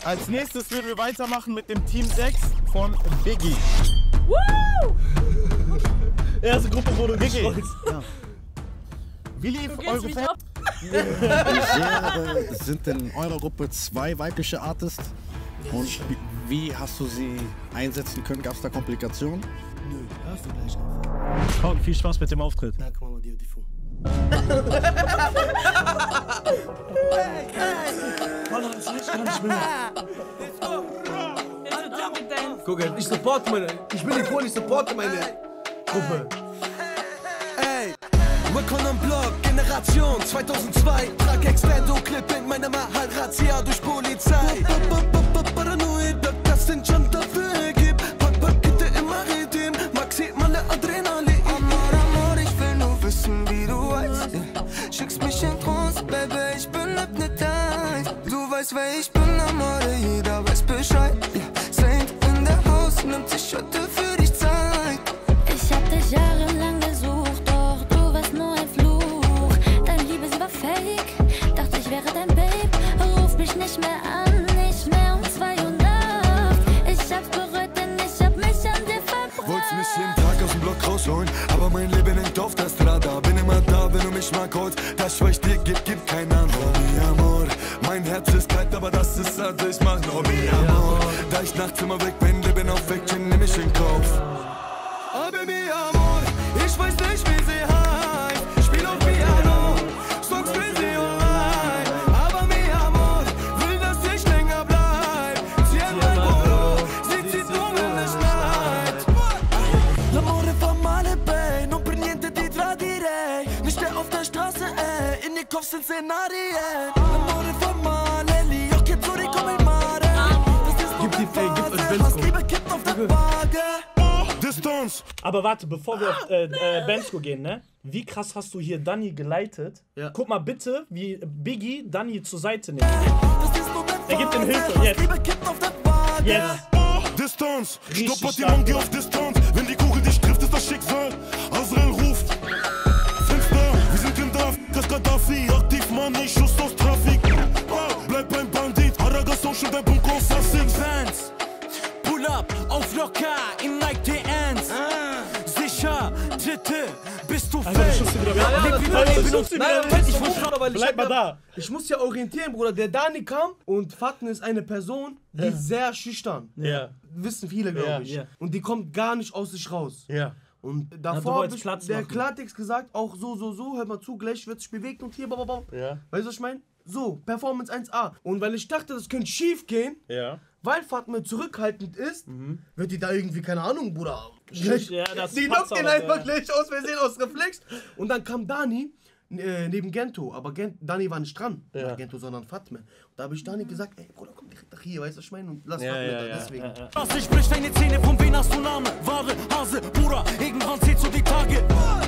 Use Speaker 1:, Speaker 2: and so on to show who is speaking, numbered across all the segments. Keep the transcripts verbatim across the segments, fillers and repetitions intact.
Speaker 1: Als nächstes würden wir weitermachen mit dem Team sechs von Biggie.
Speaker 2: Woo!
Speaker 3: Erste Gruppe wurde gestolzt.
Speaker 1: Ja. Wie lief eure Fan?
Speaker 4: Wie sehr äh, sind in eurer Gruppe zwei weibliche Artists? Und wie, wie hast du sie einsetzen können? Gab es da Komplikationen?
Speaker 5: Nö, hörst du gleich einfach.
Speaker 3: Komm, viel Spaß mit dem Auftritt.
Speaker 5: Danke, Mama, dir die Fu. Guck, ich supporte meine, ich bin die Kohle, ich supporte meine Gruppe.
Speaker 6: Ey, Recon am Block, Generation zweitausendzwei. Trag Extendo-Clip in meiner Mahal, Razzia durch Polizei. Paranoid, das den Jump dafür gibt. Pack Pakete im Maritim, maximale Adrenalin. Amor, Amor, ich will nur wissen, wie du weißt. Schickst mich in Trance, Baby, ich bin hypnotized. Du weißt, wer ich bin, Amor, jeder weiß Bescheid. Saint in der Haus, nimmt sich heute für dich Zeit.
Speaker 7: Ich hab dich jahrelang gesucht, doch du warst nur ein Fluch. Deine Liebe, sie war fake, dachte ich wäre dein Babe. Ruf mich nicht mehr an, nicht mehr um zwei Uhr nachts. Ich hab's bereut, denn ich hab mich an dir verbrannt.
Speaker 6: Wollt's mich jeden Tag aus dem Block rausholen, aber mein Leben hängt auf der Strada. Bin immer da, wenn du mich mal holst. Das, was ich dir gib, gibt kein anderer. Mi amor, mein Herz ist kalt, aber das ist hart, ich mach nur mi amor. Da ich nachts immer weg bin, leben auf Action, nehm ich in Kauf. Aber mi amor, ich weiß nicht, wie sie heißt. Spiel auf Piano, Songs will sie online. Aber mi amor, will, dass ich länger bleib. Sie hat mein Polo, sie zieht nur, wenn es schneit. L'amore fa male, babe, non per niente ti tradirei. Nicht mehr auf der Straße, ey, in den Kopf sind Szenarien. L'amore fa male, gli occhi azzurri come il mare. Das ist nur eine Phase, was Liebe kippt auf der Waage. Distanz.
Speaker 3: Aber warte, bevor wir auf äh, äh, Bensko gehen, ne? Wie krass hast du hier Dani geleitet?
Speaker 5: Ja.
Speaker 3: Guck mal bitte, wie Biggie Dani zur Seite nimmt. Er gibt ihm Hilfe, jetzt. Jetzt.
Speaker 6: Distanz.
Speaker 3: Richtig
Speaker 6: Stoppert die
Speaker 3: stark,
Speaker 6: Monkey
Speaker 3: ja.
Speaker 6: auf Distanz. Wenn die Kugel dich trifft, ist das Schicksal. Azrael ruft. Fenster, wir sind in Daf. Das Gaddafi, aktiv, Mann, ich Schuss aus Trafik. Bleib beim Bandit. Araga Social, dein Punkt auf Assassin.
Speaker 8: Fans, pull up, auf locker, in Nike T Ns. Sicher, Dritte, bist du
Speaker 3: Alter,
Speaker 8: fest.
Speaker 3: schuss dir wieder
Speaker 5: Ja, ja,
Speaker 3: weg.
Speaker 5: Alter,
Speaker 3: Alter,
Speaker 5: ich
Speaker 3: schuss dir
Speaker 5: Nein,
Speaker 3: wieder
Speaker 5: nein,
Speaker 3: weg.
Speaker 5: ich muss schon, weil ich
Speaker 3: Bleib
Speaker 5: hab
Speaker 3: mal
Speaker 5: ja-
Speaker 3: da.
Speaker 5: Ich muss ja orientieren, Bruder. Der Dani kam und Fatma ist eine Person, die ist sehr schüchtern.
Speaker 3: Ja.
Speaker 5: Wissen viele, glaube
Speaker 3: Ja,
Speaker 5: ich.
Speaker 3: ja.
Speaker 5: Und die kommt gar nicht aus sich raus.
Speaker 3: Ja.
Speaker 5: Und
Speaker 3: du
Speaker 5: davor
Speaker 3: wolltest
Speaker 5: hab ich
Speaker 3: Platz
Speaker 5: der
Speaker 3: machen.
Speaker 5: Klartext gesagt, auch so, so, so, hör mal zu, gleich wird sich bewegt und hier, bababam.
Speaker 3: Ja.
Speaker 5: Weißt du, was ich meine? So, Performance eins A. Und weil ich dachte, das könnte schief gehen,
Speaker 3: Ja.
Speaker 5: weil Fatma zurückhaltend ist, wird die da irgendwie, keine Ahnung, Bruder.
Speaker 3: Schief, ja, das
Speaker 5: die
Speaker 3: passt
Speaker 5: lockt den
Speaker 3: auch,
Speaker 5: einfach
Speaker 3: ja.
Speaker 5: gleich aus Versehen, aus Reflex. Und dann kam Dani äh, neben Gento, aber Gen Dani war nicht dran,
Speaker 3: Ja.
Speaker 5: nach Gento, sondern Fatma. Und da habe ich Dani gesagt, ey Bruder, komm direkt nach hier, weißt du, was ich meine? Und lass
Speaker 3: Ja,
Speaker 5: Fatma
Speaker 3: ja,
Speaker 5: da,
Speaker 3: ja,
Speaker 5: deswegen.
Speaker 3: ja, ja.
Speaker 8: Was ich sprich deine Zähne, von wen hast du Name? Ware, Hase, Bruder, irgendwann zählst du die Tage.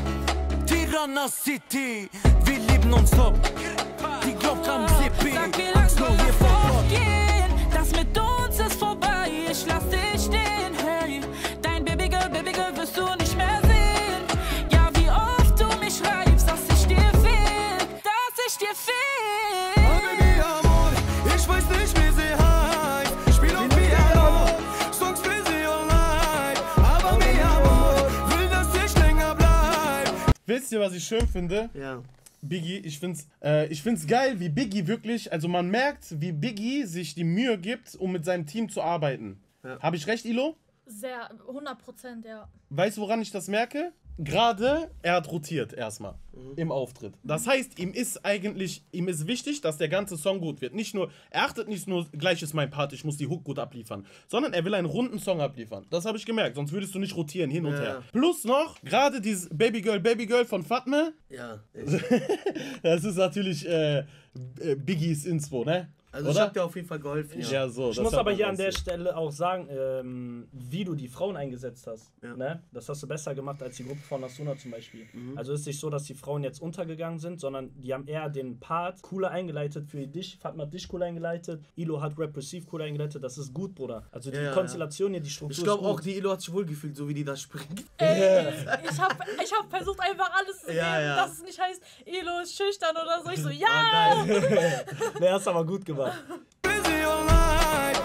Speaker 8: Tirana City, wir lieben uns top. Die glaubt am C P,
Speaker 2: Sag, wie lang soll das noch gehen? Das mit uns ist vorbei, ich lass dich stehen, hey. Dein Babygirl, Babygirl wirst du nicht mehr sehen. Ja, wie oft du mich schreibst, dass ich dir fehl, dass ich dir fehl.
Speaker 6: Aber mi amor, ich weiß nicht, wie sie heißt. Spiel auf Piano, Songs will sie online. Aber mi amor, will, dass ich länger bleib.
Speaker 1: Wisst ihr, was ich schön finde?
Speaker 5: Ja.
Speaker 1: Biggie, ich find's, äh, ich find's geil, wie Biggie wirklich, also man merkt, wie Biggie sich die Mühe gibt, um mit seinem Team zu arbeiten.
Speaker 5: Ja.
Speaker 1: Habe ich recht, Ilo?
Speaker 2: Sehr, hundert Prozent, ja.
Speaker 1: Weißt du, woran ich das merke? Gerade, er hat rotiert erstmal im Auftritt. Das heißt, ihm ist eigentlich, ihm ist wichtig, dass der ganze Song gut wird. Nicht nur, er achtet nicht nur, gleich ist mein Part, ich muss die Hook gut abliefern, sondern er will einen runden Song abliefern. Das habe ich gemerkt, sonst würdest du nicht rotieren, hin und
Speaker 5: Ja.
Speaker 1: her. Plus noch, gerade dieses Baby Girl, Baby Girl von Fatma,
Speaker 5: Ja.
Speaker 1: das ist natürlich äh, Biggies Inspo, ne?
Speaker 5: Also ich hab dir auf jeden Fall geholfen.
Speaker 1: Ja,
Speaker 5: Ja.
Speaker 1: so.
Speaker 3: Ich
Speaker 1: das
Speaker 3: muss
Speaker 1: hat
Speaker 3: aber
Speaker 1: man
Speaker 3: hier an der
Speaker 1: raus.
Speaker 3: Stelle auch sagen, ähm, wie du die Frauen eingesetzt hast.
Speaker 5: Ja.
Speaker 3: Ne? Das hast du besser gemacht als die Gruppe von Asuna zum Beispiel. Also ist nicht so, dass die Frauen jetzt untergegangen sind, sondern die haben eher den Part cooler eingeleitet für dich. Fatma hat dich cool eingeleitet, Ilo hat Repressive cool eingeleitet. Das ist gut, Bruder. Also die
Speaker 5: Ja, ja,
Speaker 3: Konstellation hier, die Struktur
Speaker 5: Ich glaube
Speaker 3: ist gut.
Speaker 5: auch, die Ilo hat sich wohlgefühlt, so wie die das springt.
Speaker 2: Ey, ich hab, ich hab versucht einfach alles zu
Speaker 5: Ja,
Speaker 2: geben,
Speaker 5: ja.
Speaker 2: dass es nicht heißt, Elo ist schüchtern oder so. Ich so, ja!
Speaker 5: Ah, geil.
Speaker 3: Ne, hast aber gut gemacht.
Speaker 6: Will sie online.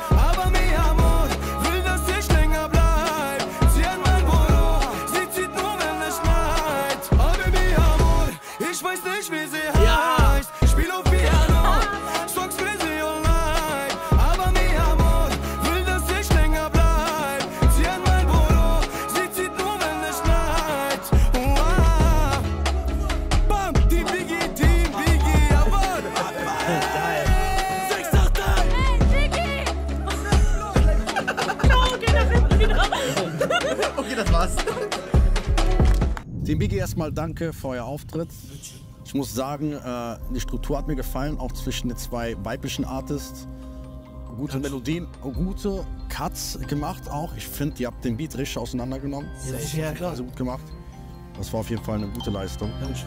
Speaker 4: Biggie, erstmal danke für euer Auftritt. Ich muss sagen, äh, die Struktur hat mir gefallen, auch zwischen den zwei weiblichen Artists. Gute Melodien, gute Cuts gemacht auch. Ich finde, ihr habt den Beat richtig auseinandergenommen.
Speaker 5: Ja, klar.
Speaker 4: Also gut gemacht. Das war auf jeden Fall eine gute Leistung.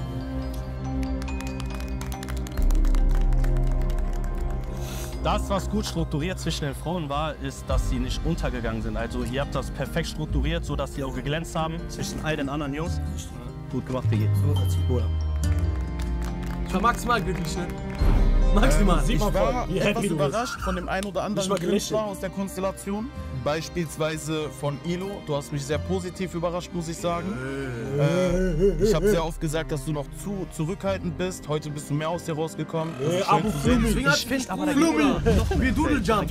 Speaker 3: Das, was gut strukturiert zwischen den Frauen war, ist, dass sie nicht untergegangen sind. Also ihr habt das perfekt strukturiert, so dass sie auch geglänzt haben zwischen all den anderen Jungs. Gut gemacht, Biggie.
Speaker 5: Ich war maximal glücklich, ne? Maximal.
Speaker 1: Ähm, ich
Speaker 3: man
Speaker 1: war
Speaker 3: voll, wie
Speaker 1: etwas
Speaker 3: happy du
Speaker 1: überrascht von dem einen oder anderen
Speaker 3: mal
Speaker 1: Künstler aus der Konstellation. Beispielsweise von Ilo. Du hast mich sehr positiv überrascht, muss ich sagen. Äh, ich habe sehr oft gesagt, dass du noch zu zurückhaltend bist. Heute bist du mehr aus dir rausgekommen. Das ist schön zu sehen.
Speaker 5: Deswegen hat ich aber Flumi. Wir Doodle Jump.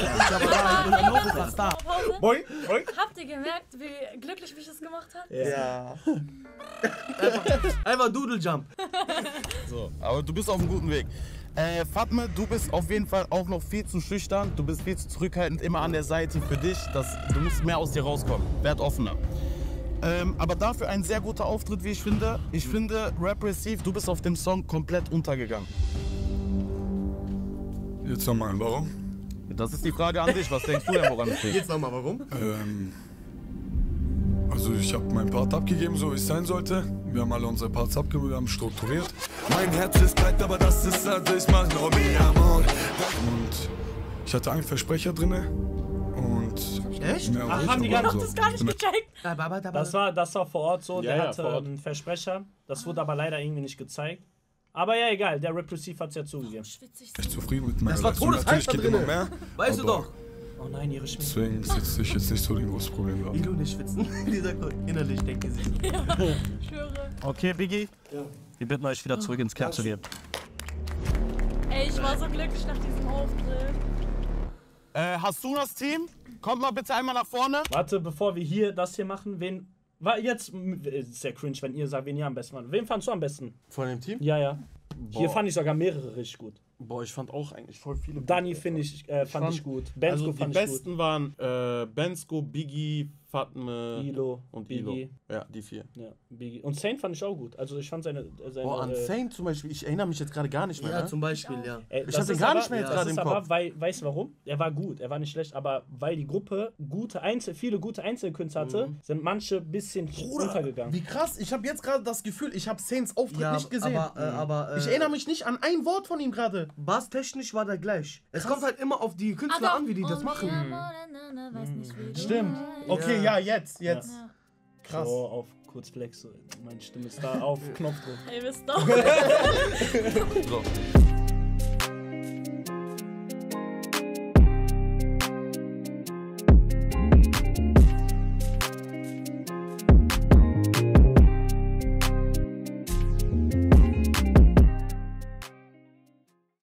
Speaker 1: Boy, boy.
Speaker 9: Habt ihr gemerkt, wie glücklich mich das gemacht hat?
Speaker 1: Ja.
Speaker 5: Einfach Doodle Jump.
Speaker 1: So, aber du bist auf einem guten Weg. Äh, Fatme, du bist auf jeden Fall auch noch viel zu schüchtern. Du bist viel zu zurückhaltend, immer an der Seite für dich. Das, du musst mehr aus dir rauskommen. Werd offener. Ähm, aber dafür ein sehr guter Auftritt, wie ich finde. Ich finde, Repressive, du bist auf dem Song komplett untergegangen.
Speaker 6: Jetzt nochmal, warum?
Speaker 1: Das ist die Frage an dich. Was denkst du denn, woran es liegt?
Speaker 5: Jetzt nochmal, warum?
Speaker 6: Ähm, also ich habe meinen Part abgegeben, so wie es sein sollte. Wir haben alle unsere Parts abgegeben, wir haben strukturiert. Mein Herz ist kalt, aber das ist halt, ich mach nur mi amor. Und ich hatte einen Versprecher drinne. Und
Speaker 5: echt?
Speaker 6: Mehr
Speaker 3: Ach,
Speaker 6: nicht,
Speaker 3: haben die
Speaker 6: aber
Speaker 3: gar
Speaker 6: so.
Speaker 9: Das gar nicht gecheckt.
Speaker 3: Das war, das war vor Ort so,
Speaker 1: Ja,
Speaker 3: der
Speaker 1: ja,
Speaker 3: hatte
Speaker 1: vor Ort.
Speaker 3: einen Versprecher. Das wurde aber leider irgendwie nicht gezeigt. Aber ja, egal, der Repressive hat es ja zugegeben.
Speaker 9: Schwitzig.
Speaker 6: echt zufrieden mit meiner
Speaker 5: Das war
Speaker 6: Leistung.
Speaker 5: todesheiß
Speaker 6: Natürlich
Speaker 5: da
Speaker 6: geht
Speaker 5: drinnen.
Speaker 6: immer mehr.
Speaker 5: Weißt du
Speaker 6: aber
Speaker 5: doch.
Speaker 3: Oh nein, ihre Schminke.
Speaker 6: Deswegen ist jetzt, ich jetzt nicht so ein großes Problem gehabt.
Speaker 5: Ilo nicht schwitzen. Dieser Gott, innerlich denkt er sich.
Speaker 9: Ich schwöre.
Speaker 3: Okay, Biggie. Wir bitten euch wieder zurück ins Camp zu gehen.
Speaker 9: Ey, ich war so glücklich nach diesem Auftritt.
Speaker 1: Äh, hast du das Team? Kommt mal bitte einmal nach vorne.
Speaker 3: Warte, bevor wir hier das hier machen, wen. War jetzt ist sehr cringe, wenn ihr sagt, wen ihr am besten fand. Wen fandst du am besten?
Speaker 1: Von dem Team?
Speaker 3: Ja, ja. Hier
Speaker 1: Boah.
Speaker 3: fand ich sogar mehrere richtig gut.
Speaker 1: Boah, ich fand auch eigentlich voll viele.
Speaker 3: Dani finde ich, äh, fand ich gut. Bensko
Speaker 1: Also die
Speaker 3: fand ich gut.
Speaker 1: besten waren äh, Bensko, Biggie, Fatme
Speaker 3: Ilo
Speaker 1: und
Speaker 3: Biggie.
Speaker 1: Ilo. Ja, die vier.
Speaker 3: Ja, Biggie. Und Saint fand ich auch gut. Also ich fand seine. seine
Speaker 1: Boah, an
Speaker 3: äh,
Speaker 1: Saint zum Beispiel, ich erinnere mich jetzt gerade gar nicht mehr.
Speaker 5: Ja,
Speaker 1: ne?
Speaker 5: zum Beispiel, ja.
Speaker 3: Äh,
Speaker 1: Ich
Speaker 3: das
Speaker 1: hab den
Speaker 3: ist
Speaker 1: gar
Speaker 3: aber-
Speaker 1: nicht mehr jetzt
Speaker 3: das
Speaker 1: gerade
Speaker 3: ist
Speaker 1: im
Speaker 3: aber,
Speaker 1: Kopf.
Speaker 3: Weil, weißt du warum? Er war gut, er war nicht schlecht, aber weil die Gruppe gute Einzel, viele gute Einzelkünstler hatte, sind manche ein bisschen untergegangen.
Speaker 1: Wie krass, ich habe jetzt gerade das Gefühl, ich habe Saints Auftritt
Speaker 5: Ja,
Speaker 1: nicht gesehen.
Speaker 5: aber, äh, aber, äh,
Speaker 1: ich erinnere mich nicht an ein Wort von ihm gerade.
Speaker 5: Basstechnisch war der gleich. Es kommt halt immer auf die Künstler
Speaker 9: Ah,
Speaker 5: an, wie die
Speaker 9: doch.
Speaker 5: das
Speaker 9: Oh,
Speaker 5: machen.
Speaker 9: ja, na, na, na, weiß nicht, wie du
Speaker 1: Stimmt.
Speaker 9: heißt.
Speaker 1: Okay, ja, jetzt, jetzt.
Speaker 9: Ja.
Speaker 1: Krass.
Speaker 3: So, auf kurz Flex, so, meine Stimme ist da auf Knopfdruck.
Speaker 9: Ey, wisst doch.
Speaker 1: So.